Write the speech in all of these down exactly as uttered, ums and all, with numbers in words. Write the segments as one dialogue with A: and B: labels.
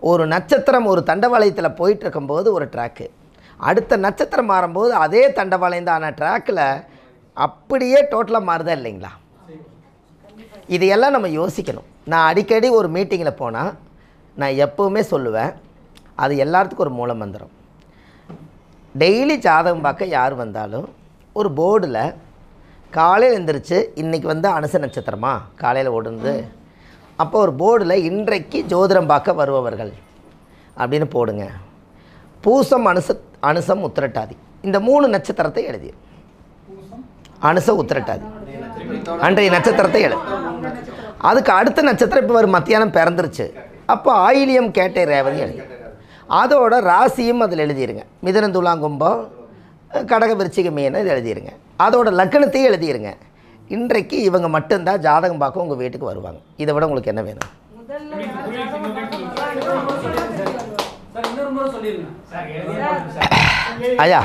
A: ஒரு நட்சத்திரம் ஒரு தண்டவாளயத்தில் போயிட்டுருக்கும்போது ஒரு ட்ராக்கு, அடுத்த நட்சத்திரம் மாறும்போது அதே தண்டவாளயந்தான ட்ராக்கில் அப்படியே டோட்டலாக மாறுதா இல்லைங்களா? இதையெல்லாம் நம்ம யோசிக்கணும். நான் அடிக்கடி ஒரு மீட்டிங்கில் போனால் நான் எப்போவுமே சொல்லுவேன், அது எல்லாத்துக்கும் ஒரு மூல மந்திரம். டெய்லி ஜாதகம் பார்க்க யார் வந்தாலும் ஒரு போர்டில் காலையில் எழுந்திரிச்சு இன்றைக்கி வந்து அனுச நட்சத்திரமா காலையில் ஓடுந்து, அப்போ ஒரு போர்டில் இன்றைக்கு ஜோதிடம் பார்க்க வருபவர்கள் அப்படின்னு போடுங்க. பூசம் அனுச அனுசம் உத்திரட்டாதி இந்த மூணு நட்சத்திரத்தை எழுதி, அனுச உத்திரட்டாதி அன்றைய நட்சத்திரத்தை எழுது. அதுக்கு அடுத்த நட்சத்திரம் இப்போ ஒரு மத்தியானம் பிறந்துருச்சு, அப்போ ஆயிலியம் கேட்டை ரேவதி எழுதி, அதோட ராசியும் அதில் எழுதிடுங்க. மிதுனம் துலாம் கும்பம் கடக விருச்சிக மீனை இது எழுதிடுங்க. அதோட லக்னத்தையும் எழுதிடுங்க. இன்றைக்கு இவங்க மட்டும்தான் ஜாதகம் பார்க்க உங்கள் வீட்டுக்கு வருவாங்க. இதை விட உங்களுக்கு என்ன வேணும்? ஐயா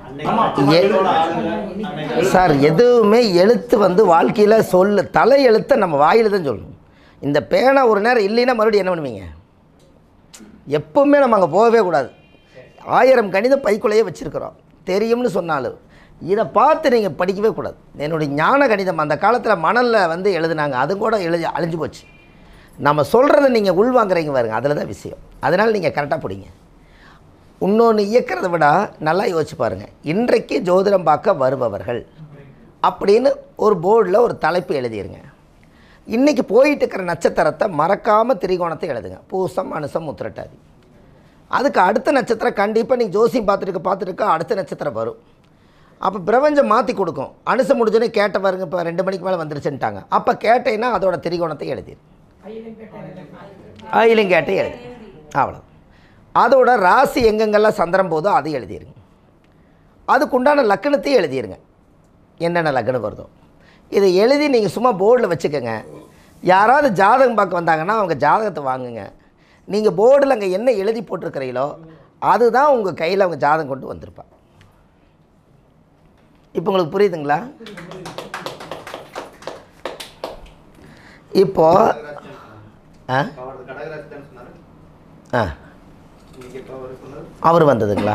A: சார், எதுவுமே எழுத்து வந்து வாழ்க்கையில் சொல்லு தலை எழுத்தை நம்ம வாயில் தான் சொல்லணும். இந்த பேனா ஒரு நேரம் இல்லைன்னா மறுபடியும் என்ன பண்ணுவீங்க? எப்பவுமே நம்ம அங்கே போகவே கூடாது. ஆயிரம் கணிதம் பைக்குள்ளேயே வச்சுருக்கிறோம், தெரியும்னு சொன்னாலும் இதை பார்த்து நீங்கள் படிக்கவே கூடாது. என்னுடைய ஞான கணிதம் அந்த காலத்தில் மணலில் வந்து எழுதுனாங்க, அது கூட எழுதி அழிஞ்சு போச்சு. நம்ம சொல்கிறத நீங்கள் உள்வாங்குறீங்க பாருங்க, அதில் தான் விஷயம். அதனால் நீங்கள் கரெக்டாக பிடிங்க. இன்னொன்று இயக்கிறத விட நல்லா யோசிச்சு பாருங்கள். இன்றைக்கு ஜோதிடம் பார்க்க வருபவர்கள் அப்படின்னு ஒரு போர்டில் ஒரு தலைப்பு எழுதிடுங்க. இன்றைக்கி போயிட்டு இருக்கிற நட்சத்திரத்தை மறக்காமல் திரிகோணத்தை எழுதுங்க. பூசம் அனுசம் உத்திரட்டாதி. அதுக்கு அடுத்த நட்சத்திரம் கண்டிப்பாக நீங்கள் ஜோசியம் பார்த்துருக்க பார்த்துருக்க அடுத்த நட்சத்திரம் வரும். அப்போ பிரபஞ்சம் மாற்றி கொடுக்கும். அனுசம் முடிஞ்சோன்னே கேட்ட பாருங்க, இப்போ ரெண்டு மணிக்கு மேலே வந்துருச்சுன்ட்டாங்க. அப்போ கேட்டேன்னா அதோட திரிகோணத்தை எழுதிடு, ஆயிலும் கேட்டை எழுதி, அவ்வளோ. அதோட ராசி எங்கெங்கெல்லாம் சந்திரம் போதோ அதை எழுதிடுங்க. அதுக்குண்டான லக்கணத்தையும் எழுதிடுங்க, என்னென்ன லக்கணம் வருதோ. இதை எழுதி நீங்கள் சும்மா போர்டில் வச்சுக்கோங்க. யாராவது ஜாதகம் பார்க்க வந்தாங்கன்னா அவங்க ஜாதகத்தை வாங்குங்க. நீங்கள் போர்டில் அங்கே என்ன எழுதி போட்டிருக்கிறீங்களோ அதுதான் உங்கள் கையில் அவங்க ஜாதகம் கொண்டு வந்திருப்பாங்க. இப்போ உங்களுக்கு புரியுதுங்களா? இப்போ ஆ ஆ அவர் வந்ததுங்களா?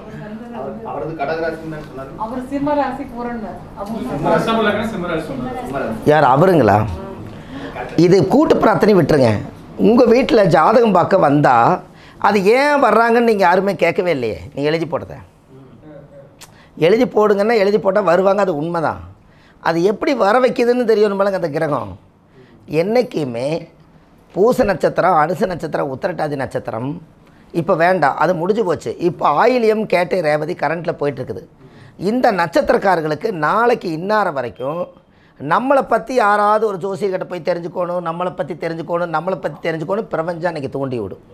A: யார் அவருங்களா? இது கூட்டு பிரார்த்தனை விட்டுருங்க. உங்கள் வீட்டில் ஜாதகம் பார்க்க வந்தால் அது ஏன் வர்றாங்கன்னு நீங்கள் யாருமே கேட்கவே இல்லையே. நீங்கள் எழுதி போட்டதை எழுதி போடுங்கன்னா எழுதி போட்டால் வருவாங்க, அது உண்மை தான். அது எப்படி வர வைக்குதுன்னு தெரியணுமாலங்க அந்த கிரகம். என்றைக்குமே பூச நட்சத்திரம், அனுச நட்சத்திரம், உத்திரட்டாதி நட்சத்திரம் இப்போ வேண்டாம், அது முடிஞ்சு போச்சு. இப்போ ஆயிலியம் கேட்டை ரேவதி கரண்ட்டில் போயிட்டுருக்குது. இந்த நட்சத்திரக்காரர்களுக்கு நாளைக்கு இன்னார வரைக்கும் நம்மளை பற்றி யாராவது ஒரு ஜோசியர்கிட்ட போய் தெரிஞ்சுக்கணும், நம்மளை பற்றி தெரிஞ்சுக்கணும், நம்மளை பற்றி தெரிஞ்சுக்கணும் பிரபஞ்சம் அன்றைக்கி தூண்டி விடும்.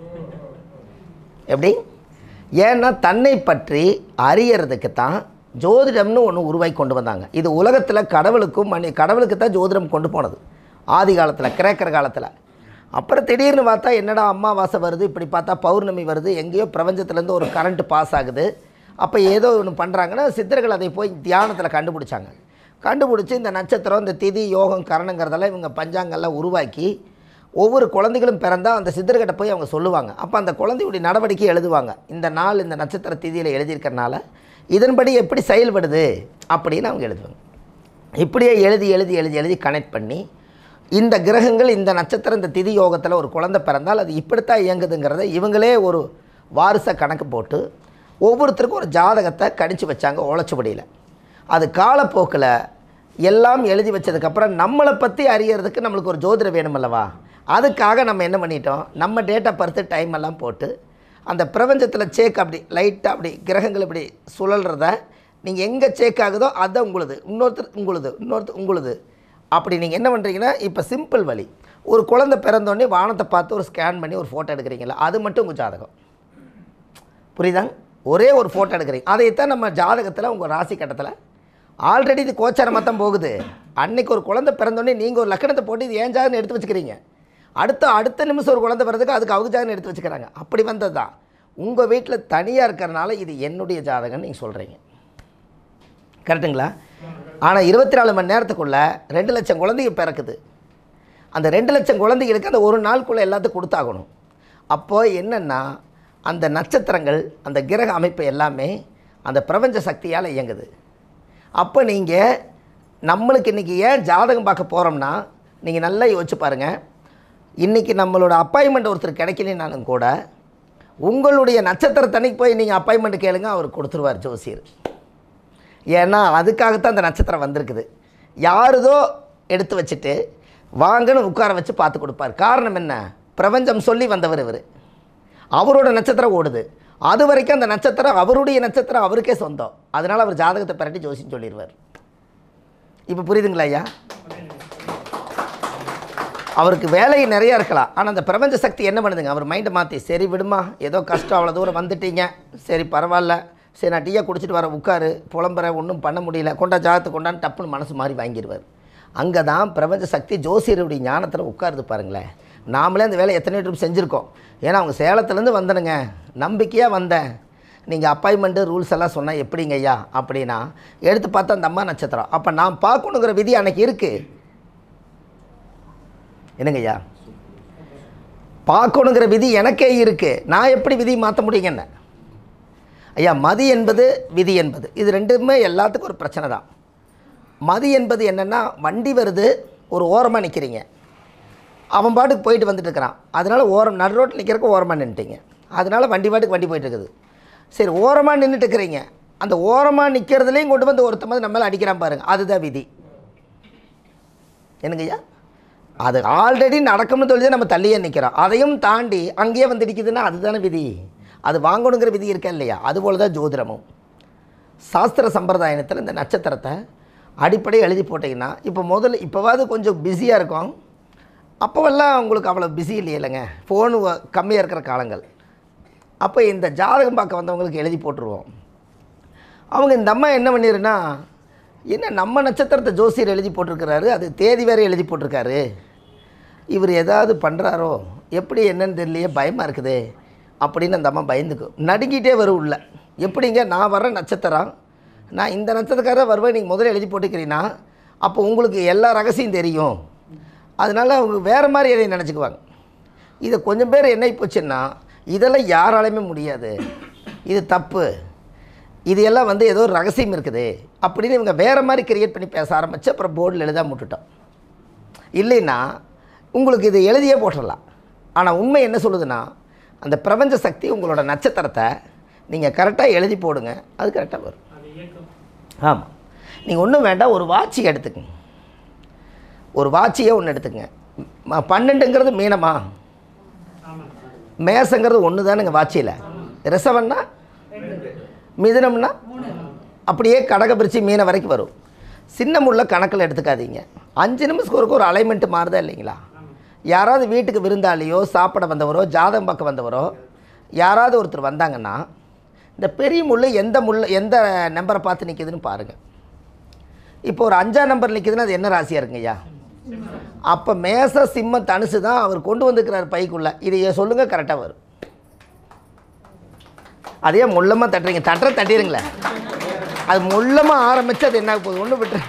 A: எப்படி? ஏன்னா தன்னை பற்றி அறியறதுக்கு தான் ஜோதிடம்னு ஒன்று உருவாக்கி கொண்டு வந்தாங்க. இது உலகத்தில் கடவுளுக்கும் மணி கடவுளுக்கு தான் ஜோதிடம் கொண்டு போனது ஆதி காலத்தில், கிரேக்கர் காலத்தில். அப்புறம் திடீர்னு பார்த்தா என்னடா அமாவாசை வருது, இப்படி பார்த்தா பௌர்ணமி வருது, எங்கேயோ பிரபஞ்சத்துலேருந்து ஒரு கரண்ட்டு பாஸ் ஆகுது. அப்போ ஏதோ ஒன்று பண்ணுறாங்கன்னா சித்தர்கள் அதை போய் தியானத்தில் கண்டுபிடிச்சாங்க. கண்டுபிடிச்சி இந்த நட்சத்திரம், இந்த திதி, யோகம், கரணங்கிறதெல்லாம் இவங்க பஞ்சாங்கெல்லாம் உருவாக்கி ஒவ்வொரு குழந்தைகளும் பிறந்தால் அந்த சித்தர்கிட்ட போய் அவங்க சொல்லுவாங்க. அப்போ அந்த குழந்தையுடைய நடவடிக்கை எழுதுவாங்க. இந்த நாள் இந்த நட்சத்திர திதியில் எழுதியிருக்கிறனால இதன்படி எப்படி செயல்படுது அப்படின்னு அவங்க எழுதுவாங்க. இப்படியே எழுதி எழுதி எழுதி எழுதி கனெக்ட் பண்ணி இந்த கிரகங்கள் இந்த நட்சத்திரம் இந்த திதி யோகத்தில் ஒரு குழந்தை பிறந்தால் அது இப்படித்தான் இயங்குதுங்கிறத இவங்களே ஒரு வாரிசை கணக்கு போட்டு ஒவ்வொருத்தருக்கும் ஒரு ஜாதகத்தை கணிச்சு வச்சாங்க ஓலைச்சுவடியில். அது காலப்போக்கில் எல்லாம் எழுதி வச்சதுக்கப்புறம் நம்மளை பற்றி அறியறதுக்கு நம்மளுக்கு ஒரு ஜோதிடம் வேணும் அல்லவா? அதுக்காக நம்ம என்ன பண்ணிட்டோம், நம்ம டேட்டா பர்த்து டைம் எல்லாம் போட்டு அந்த பிரபஞ்சத்தில் சேக் அப்படி லைட்டாக அப்படி கிரகங்கள் இப்படி சுழல்றத நீங்கள் எங்கே சேக் ஆகுதோ அதை உங்களுது, இன்னொருத்தர் உங்களுது, இன்னொருத்தர் உங்களுது. அப்படி நீங்கள் என்ன பண்ணுறீங்கன்னா, இப்போ சிம்பிள் வழி, ஒரு குழந்தை பிறந்தோடனே வானத்தை பார்த்து ஒரு ஸ்கேன் பண்ணி ஒரு ஃபோட்டோ எடுக்கிறீங்களா, அது மட்டும் உங்கள் ஜாதகம். புரியுதாங்க? ஒரே ஒரு ஃபோட்டோ எடுக்கிறீங்க, அதைத்தான் நம்ம ஜாதகத்தில் உங்கள் ராசி கட்டத்தில் ஆல்ரெடி இது கோச்சாரமாக தான் போகுது. அன்றைக்கி ஒரு குழந்தை பிறந்தோடனே நீங்கள் ஒரு லக்கணத்தை போட்டு இது ஏன் ஜாதகம் எடுத்து வச்சுக்கிறீங்க. அடுத்த அடுத்த நிமிஷம் ஒரு குழந்தை பிறதுக்கு அதுக்கு அவங்க ஜாதகம் எடுத்து வச்சுக்கிறாங்க. அப்படி வந்தது தான். உங்கள் வீட்டில் தனியாக இருக்கிறனால இது என்னுடைய ஜாதகம்னு நீங்கள் சொல்கிறீங்க. கரெக்டுங்களா? ஆனால் இருபத்தி நாலு மணி நேரத்துக்குள்ளே ரெண்டு லட்சம் குழந்தைங்க பிறக்குது. அந்த ரெண்டு லட்சம் குழந்தைகளுக்கு அந்த ஒரு நாளுக்குள்ளே எல்லாத்துக்கும் கொடுத்தாகணும். அப்போது என்னென்னா அந்த நட்சத்திரங்கள் அந்த கிரக அமைப்பு எல்லாமே அந்த பிரபஞ்ச சக்தியால் இயங்குது. அப்போ நீங்கள் நம்மளுக்கு இன்றைக்கி ஏன் ஜாதகம் பார்க்க போகிறோம்னா, நீங்கள் நல்லா யோசிச்சு பாருங்கள். இன்றைக்கி நம்மளோட அப்பாயின்மெண்ட் ஒருத்தர் கிடைக்கலனாலும் கூட உங்களுடைய நட்சத்திரத்தன்னைக்கு போய் நீங்கள் அப்பாயின்மெண்ட் கேளுங்க, அவர் கொடுத்துருவார் ஜோசியர். ஏன்னா அதுக்காகத்தான் அந்த நட்சத்திரம் வந்திருக்குது. யாருதோ எடுத்து வச்சுட்டு வாங்கன்னு உட்கார வச்சு பார்த்து கொடுப்பார். காரணம் என்ன? பிரபஞ்சம் சொல்லி வந்தவர் இவர். அவரோட நட்சத்திரம் ஓடுது. அது வரைக்கும் அந்த நட்சத்திரம் அவருடைய நட்சத்திரம் அவருக்கே சொந்தம். அதனால் அவர் ஜாதகத்தை பரட்டி ஜோசின்னு சொல்லிடுவார். இப்போ புரியுதுங்களா ஐயா? அவருக்கு வேலை நிறையா இருக்கலாம், ஆனால் அந்த பிரபஞ்ச சக்தி என்ன பண்ணுதுங்க, அவர் மைண்டை மாற்றி, சரி விடுமா, ஏதோ கஷ்டம், அவ்வளோ தூரம் வந்துட்டீங்க, சரி பரவாயில்ல, சரி நான் டீயை குடிச்சிட்டு வர, உட்காரு, புலம்புற, ஒன்றும் பண்ண முடியல, கொண்டா ஜாதகத்தை கொண்டான்னு டப்புன்னு மனசு மாதிரி வாங்கிடுவார். அங்கே தான் பிரபஞ்ச சக்தி ஜோசியருடைய ஞானத்தில் உட்காருது பாருங்களேன். நாமளே அந்த வேலை எத்தனை ட்ரிப் செஞ்சுருக்கோம். ஏன்னா அவங்க சேலத்துலேருந்து வந்தனுங்க, நம்பிக்கையாக வந்தேன், நீங்கள் அப்பாயின்மெண்ட்டு ரூல்ஸ் எல்லாம் சொன்னால் எப்படிங்க ஐயா அப்படின்னா, எடுத்து பார்த்தா அந்த அம்மா நட்சத்திரம். அப்போ நான் பார்க்கணுங்கிற விதி அன்றைக்கி இருக்குது. என்னங்க ஐயா, பார்க்கணுங்கிற விதி எனக்கே இருக்குது. நான் எப்படி விதி மாற்ற முடியுங்கண்ணே? ஐயா, மதி என்பது விதி என்பது இது ரெண்டுமே எல்லாத்துக்கும் ஒரு பிரச்சனை தான். மதி என்பது என்னென்னா, வண்டி வருது, ஒரு ஓரமாக நிற்கிறீங்க, அவன் பாட்டுக்கு போயிட்டு வந்துட்டு இருக்கிறான், அதனால் ஓரம் நடு ரோட்டில் நிற்கிறக்கு ஓரமாக நின்றுட்டீங்க, அதனால் வண்டி பாட்டுக்கு வண்டி போயிட்டுருக்குது. சரி, ஓரமாக நின்றுட்டு இருக்கிறீங்க, அந்த ஓரமாக நிற்கிறதுலேயும் கொண்டு வந்து ஒருத்த மாதிரி நம்ம மேலே அடிக்கிறான் பாருங்கள், அதுதான் விதி. என்னங்கய்யா, அது ஆல்ரெடி நடக்கும்னு சொல்லி நம்ம தள்ளியே நிற்கிறோம், அதையும் தாண்டி அங்கேயே வந்து இடிக்குதுன்னா அதுதானே விதி. அது வாங்கணுங்கிற விதி இருக்கா இல்லையா? அதுபோல் தான் ஜோதிடமும். சாஸ்திர சம்பிரதாயத்தில் இந்த நட்சத்திரத்தை அடிப்படையை எழுதி போட்டிங்கன்னா, இப்போ முதல்ல இப்போவாது கொஞ்சம் பிஸியாக இருக்கும், அப்போவெல்லாம் உங்களுக்கு அவ்வளோ பிஸி இல்லையில்லைங்க, ஃபோனு கம்மியாக இருக்கிற காலங்கள். அப்போ இந்த ஜாதகம் பார்க்க வந்தவங்களுக்கு எழுதி போட்டுருவோம். அவங்க இந்த அம்மா என்ன பண்ணிடுன்னா, என்ன நம்ம நட்சத்திரத்தை ஜோசியர் எழுதி போட்டிருக்கிறாரு, அது தேதி வேறு எழுதி போட்டிருக்காரு, இவர் ஏதாவது பண்ணுறாரோ எப்படி என்னன்னு தெரியலையே, பயமாக இருக்குது அப்படின்னு அந்த அம்மா பயந்துக்கும், நடுங்கிட்டே வரும் உள்ள. எப்படிங்க, நான் வர்ற நட்சத்திரம், நான் இந்த நட்சத்திரக்காரர் வருவேன், நீங்கள் முதல்ல எழுதி போட்டுக்கிறீங்கன்னா அப்போ உங்களுக்கு எல்லா ரகசியம் தெரியும், அதனால் அவங்க வேறு மாதிரி எதை நினச்சிக்குவாங்க. இதை கொஞ்சம் பேர் என்ன போச்சுன்னா, இதெல்லாம் யாராலையுமே முடியாது, இது தப்பு, இது எல்லாம் வந்து ஏதோ ஒரு ரகசியம் இருக்குது அப்படின்னு இவங்க வேறு மாதிரி கிரியேட் பண்ணி பேச ஆரம்பித்து அப்புறம் போர்டில் எழுதாம விட்டுட்டோம். இல்லைன்னா உங்களுக்கு இது எழுதியே போட்டுடலாம். ஆனால் உண்மை என்ன சொல்லுதுன்னா, அந்த பிரபஞ்ச சக்தி உங்களோட நட்சத்திரத்தை நீங்கள் கரெக்டாக எழுதி போடுங்க, அது கரெக்டாக வரும். ஆமாம், நீங்கள் ஒன்றும் வேண்டாம், ஒரு வாட்சி எடுத்துக்கங்க, ஒரு வாட்சியே ஒன்று எடுத்துக்கங்க. பன்னெண்டுங்கிறது மீனமா, மேசங்கிறது ஒன்று தானுங்க வாட்சியில், ரிசவன்னா மிதுனம்னா அப்படியே கடக பிரித்து மீனை வரைக்கும் வரும். சின்ன முள்ள கணக்கில் எடுத்துக்காதீங்க. அஞ்சு நிமிஷத்துக்கு ஒரு அலைன்மெண்ட்டு மாறுதா இல்லைங்களா? யாராவது வீட்டுக்கு விருந்தாளியோ சாப்பிட வந்தவரோ ஜாதகம் பார்க்க வந்தவரோ யாராவது ஒருத்தர் வந்தாங்கன்னா, இந்த பெரிய முள் எந்த முள் எந்த நம்பரை பார்த்து நிற்கிதுன்னு பாருங்கள். இப்போ ஒரு அஞ்சாம் நம்பர் நிற்கிதுன்னா அது என்ன ராசியாக இருக்குங்கய்யா? அப்போ மேச சிம்ம தனுசு தான் அவர் கொண்டு வந்துக்கிறார் பைக்குள்ளே. இதையே சொல்லுங்கள், கரெக்டாக வரும். அதே முள்ளமாக தட்டுறீங்க, தட்டுற தட்டிடுங்களேன், அது முள்ளமாக ஆரம்பித்து அது என்ன போகுது, ஒன்று விட்டு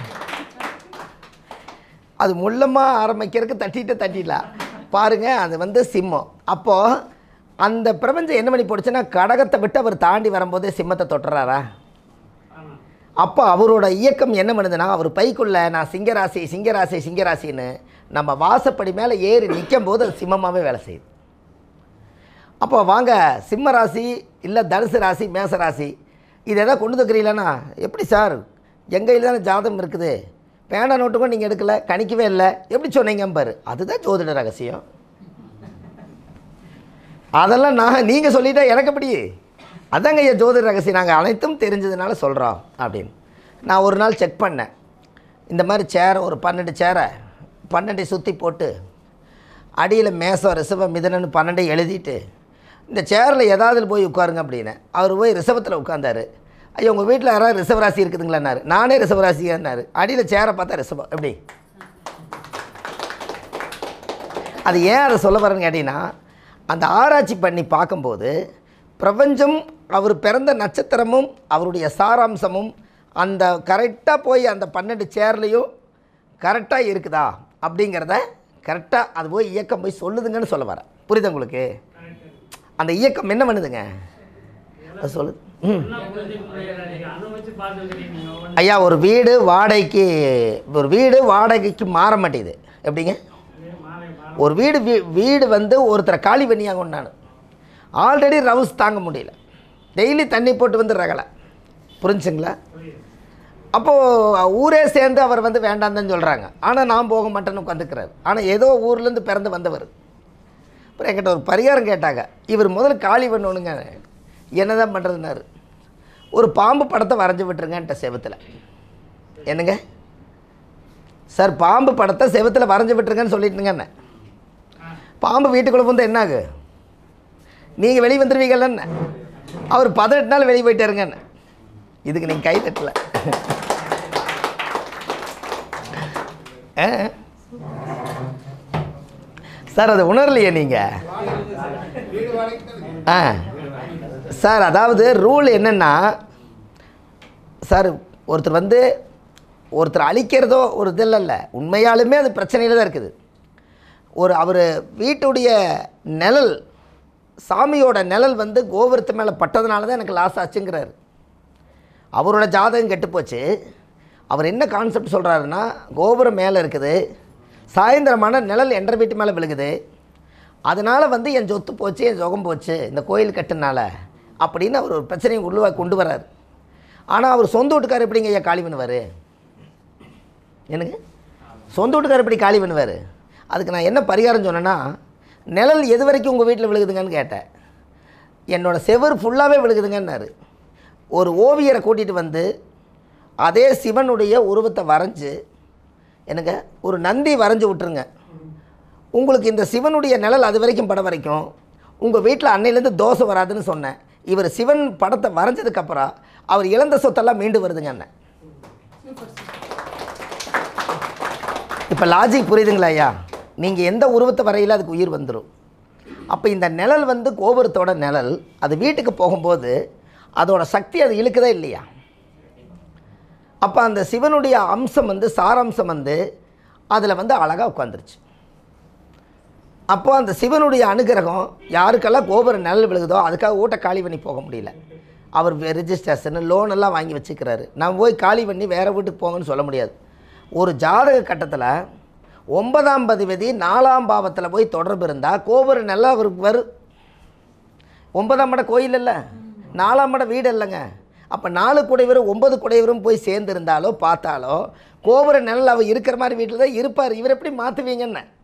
A: அது முள்ளமாக ஆரம்பிக்கிறதுக்கு தட்டிட்டு தட்டிடலாம் பாருங்கள், அது வந்து சிம்மம். அப்போது அந்த பிரபஞ்சம் என்ன பண்ணி போடுச்சுன்னா, கடகத்தை விட்டு அவர் தாண்டி வரும்போதே சிம்மத்தை தொட்டுறாரா? அப்போ அவரோட இயக்கம் என்ன பண்ணுதுன்னா, அவர் பைக்குள்ளே நான் சிங்கராசி சிங்கராசி சிங்கராசின்னு நம்ம வாசப்படி மேலே ஏறி நிற்கும் போது அது சிம்மமாகவே வேலை செய்யுது. அப்போ வாங்க, சிம்ம ராசி இல்லை தனுசு ராசி மேச ராசி இது எதாவது கொண்டு வந்துக்கிறீங்களாண்ணா, எப்படி சார் எங்கள் கையில் தானே ஜாதகம் இருக்குது, பேனா நோட்டுக்கும் நீங்கள் எடுக்கலை, கணிக்கவே இல்லை, எப்படி சொன்னீங்க பாரு, அதுதான் ஜோதிட ரகசியம். அதெல்லாம் நான் நீங்கள் சொல்லிட்டா எனக்கு எப்படி, அதாங்க ஐயா ஜோதிட ரகசியம், நாங்கள் அனைத்தும் தெரிஞ்சதுனால சொல்கிறோம் அப்படின்னு. நான் ஒரு நாள் செக் பண்ணேன், இந்த மாதிரி சேரை ஒரு பன்னெண்டு சேரை பன்னெண்டை சுற்றி போட்டு அடியில் மேசம் ரிசவம் மிதனன்னு பன்னெண்டை எழுதிட்டு இந்த சேரில் ஏதாவது போய் உட்காருங்க அப்படின்னு. அவர் போய் ரிசவத்தில் உட்காந்தார். ஐயோ உங்கள் வீட்டில் யாராவது ரிசவராசி இருக்குதுங்களான்னாரு. நானே ரிசவராசியான்னாரு. அடியில் சேரை பார்த்தா ரிசவம். எப்படி அது ஏன் அதை சொல்ல வரேன்னு கேட்டிங்கன்னா, அந்த ஆராய்ச்சி பண்ணி பார்க்கும்போது பிரபஞ்சம் அவர் பிறந்த நட்சத்திரமும் அவருடைய சாராம்சமும் அந்த கரெக்டாக போய் அந்த பன்னெண்டு சேர்லையும் கரெக்டாக இருக்குதா அப்படிங்கிறத கரெக்டாக அது போய் இயக்கம் போய் சொல்லுதுங்கன்னு சொல்ல வரேன். புரியுது உங்களுக்கு? அந்த இயக்கம் என்ன பண்ணுதுங்க சொல்லு. ம் ஐயா, ஒரு வீடு வாடகைக்கு ஒரு வீடு வாடகைக்கு மாற மாட்டேங்குது. எப்படிங்க? ஒரு வீடு வீடு வந்து ஒருத்தரை காலி பண்ணியாக கொண்டானு ஆல்ரெடி ரவுஸ் தாங்க முடியல, டெய்லி தண்ணி போட்டு வந்து ரகலை. புரிஞ்சுங்களா? அப்போது ஊரே சேர்ந்து அவர் வந்து வேண்டான்னு சொல்கிறாங்க. ஆனால் நான் போக மாட்டேன்னு உட்காந்துக்கிறார். ஆனால் ஏதோ ஊர்லேருந்து பிறந்து வந்தவர். அப்புறம் என்கிட்ட ஒரு பரிகாரம் கேட்டாங்க. இவர் முதல்ல காலி பண்ணணுங்க. என்ன தான் பண்ணுறதுனாரு. ஒரு பாம்பு படத்தை வரைஞ்சி விட்டுருங்கன்ட்ட செவத்தில். என்னங்க சார், பாம்பு படத்தை செவத்தில் வரைஞ்சி விட்டுருங்கன்னு சொல்லிட்டுங்க. என்ன பாம்பு வீட்டுக்குள்ளே வந்து என்ன ஆகு, நீங்கள் வெளியே வந்துடுவீங்கள்ல. அவர் பதினெட்டு நாள் வெளியே போயிட்டாருங்க. என்ன இதுக்கு நீங்கள் கை தட்டல. சார் அதை உணரலையே நீங்கள்? ஆ சார், அதாவது ரூல் என்னென்னா சார், ஒருத்தர் வந்து ஒருத்தர் அழிக்கிறதோ ஒரு இது இல்லைல்ல, உண்மையாலுமே அது பிரச்சனையில் தான் இருக்குது. ஒரு அவர் வீட்டுடைய நிழல், சாமியோட நிழல் வந்து கோபுரத்து மேலே பட்டதுனால தான் எனக்கு லாஸ் ஆச்சுங்கிறார். அவரோட ஜாதகம் கெட்டு போச்சு. அவர் என்ன கான்செப்ட் சொல்கிறாருன்னா, கோபுரம் மேலே இருக்குது, சாயந்தரமான நிழல் என்ற வீட்டு மேலே விழுகுது, அதனால் வந்து என் சொத்து போச்சு, என் சுகம் போச்சு இந்த கோயில் கட்டுனால அப்படின்னு அவர் ஒரு பிரச்சனையை உருவாக்கி கொண்டு வர்றார். ஆனால் அவர் சொந்த வீட்டுக்கார் எப்படிங்க ஐயா காலி பண்ணுவார்? எனக்கு சொந்த வீட்டுக்கார் எப்படி காலி பண்ணுவார்? அதுக்கு நான் என்ன பரிகாரம் சொன்னேன்னா, நிழல் எது வரைக்கும் உங்கள் வீட்டில் விழுகுதுங்கன்னு கேட்டேன். என்னோடய செவர் ஃபுல்லாகவே விழுகுதுங்கன்னாரு. ஒரு ஓவியரை கூட்டிகிட்டு வந்து அதே சிவனுடைய உருவத்தை வரைஞ்சி எனக்கு ஒரு நந்தி வரைஞ்சி விட்டுருங்க, உங்களுக்கு இந்த சிவனுடைய நிழல் அது வரைக்கும் படம் வரைக்கும் உங்கள் வீட்டில் அன்னையிலேருந்து தோசை வராதுன்னு சொன்னேன். இவர் சிவன் படத்தை வரைஞ்சதுக்கப்புறம் அவர் இழந்த சொத்தெல்லாம் மீண்டு வருதுங்க. அண்ணன் இப்போ லாஜிக் புரியுதுங்களா ஐயா? நீங்கள் எந்த உருவத்தை வரையில அதுக்கு உயிர் வந்துடும். அப்போ இந்த நிழல் வந்து கோபுரத்தோட நிழல், அது வீட்டுக்கு போகும்போது அதோட சக்தி அது இழுக்குதா இல்லையா? அப்போ அந்த சிவனுடைய அம்சம் வந்து சாராம்சம் வந்து அதில் வந்து அழகாக உட்காந்துருச்சு. அப்போது அந்த சிவனுடைய அனுகிரகம் யாருக்கெல்லாம் கோபுர நிழல் விழுகுதோ அதுக்காக ஊட்ட காலி பண்ணி போக முடியல. அவர் ரெஜிஸ்ட்ரேஷன் லோன் எல்லாம் வாங்கி வச்சுக்கிறாரு. நான் போய் காலி பண்ணி வேறு வீட்டுக்கு போங்கன்னு சொல்ல முடியாது. ஒரு ஜாதக கட்டத்தில் ஒன்பதாம் பதிவதி நாலாம் பாவத்தில் போய் தொடர்பு இருந்தால் கோபுர நிழல் அவருக்கு வரும். ஒன்பதாம் இடம் கோயில் இல்லை, நாலாம் இடம் வீடு இல்லைங்க. அப்போ நாலு குடைவரும் ஒன்பது குடைவரும் போய் சேர்ந்துருந்தாலோ பார்த்தாலோ கோபுர நிழல் அவர் இருக்கிற மாதிரி வீட்டில் தான் இருப்பார். இவர் எப்படி மாற்றுவீங்கன்னு